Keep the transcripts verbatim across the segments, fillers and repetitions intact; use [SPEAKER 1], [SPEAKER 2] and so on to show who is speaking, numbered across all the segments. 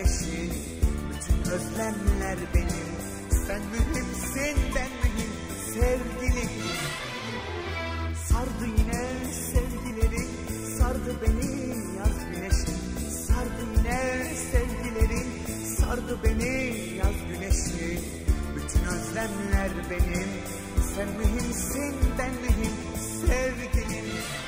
[SPEAKER 1] güneşin, bütün özlemler benim. Sen mühimsin, ben mühim sevgilim. Sardı yine sevgilerin, sardı beni yaz güneşin. Sardı yine sevgilerin, sardı beni yaz güneşin. Bütün özlemler benim. Sen mühimsin, ben mühim sevgilim.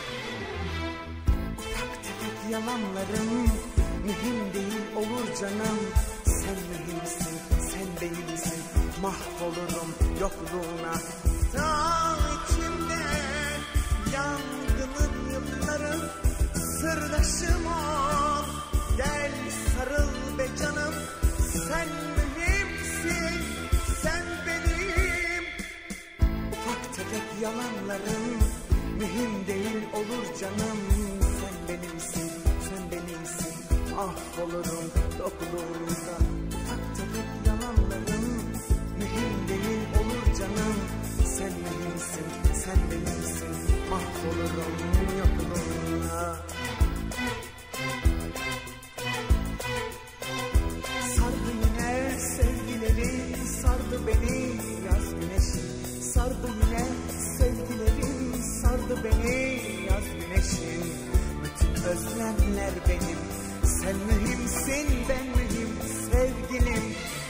[SPEAKER 1] Ufak tefek yalanlarım mühim değil olur canım. Sen mühimsin, sen benimsin. Mahvolurum yokluğuna. Ta içimde yangının yılların. Sırdaşım ol, gel sarıl be canım. Sen mühimsin, sen benim. Ufak tefek yalanların mühim değil olur canım. Sen benimsin, sen benimsin. Mahvolurum yokluğunda. Ufak tefek yalanların mühim değil olur canım. Sen benimsin, sen benimsin. Mahvolurum yokluğunda. Sardı yine sevgilerin, sardı beni yaz güneşin. Sardı yine sevgilerin, sardı beni yaz güneşin. Bütün özlemler benim. Sen mühimsin, ben mühim sevgilim.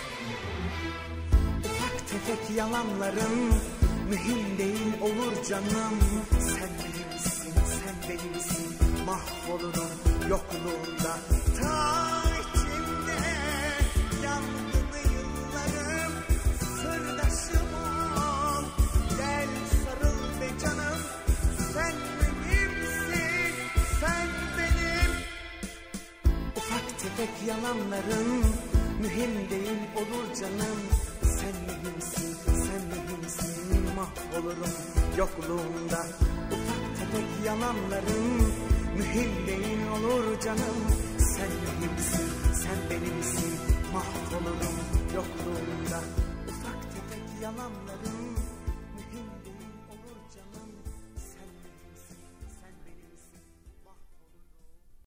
[SPEAKER 1] Ufak tefek yalanlarım mühim değil olur canım. Sen benimsin, sen benimsin. Mahvolurum yokluğunda. Ta içimde yandı yıllarım. Sırdaşım ol, gel sarıl be canım. Sen benimsin, sen benim. Ufak tefek yalanların mühim değil olur canım. Sen mühimsin, sen mühimsin. Mahvolurum yokluğunda. Ufak tefek yalanların mühim değil olur canım. Sen mühimsin, sen benimsin. Mahvolurum yokluğunda. Ufak tefek yalanların